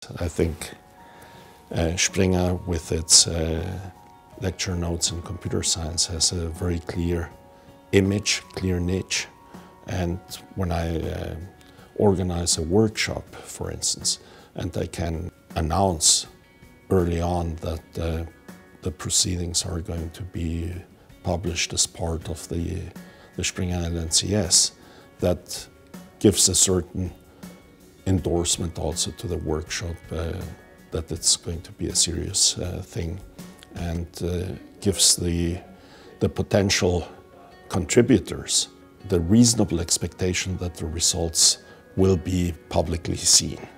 I think Springer, with its lecture notes in computer science, has a very clear image, clear niche. And when I organize a workshop, for instance, and I can announce early on that the proceedings are going to be published as part of the Springer LNCS, that gives a certain endorsement also to the workshop that it's going to be a serious thing, and gives the potential contributors the reasonable expectation that the results will be publicly seen.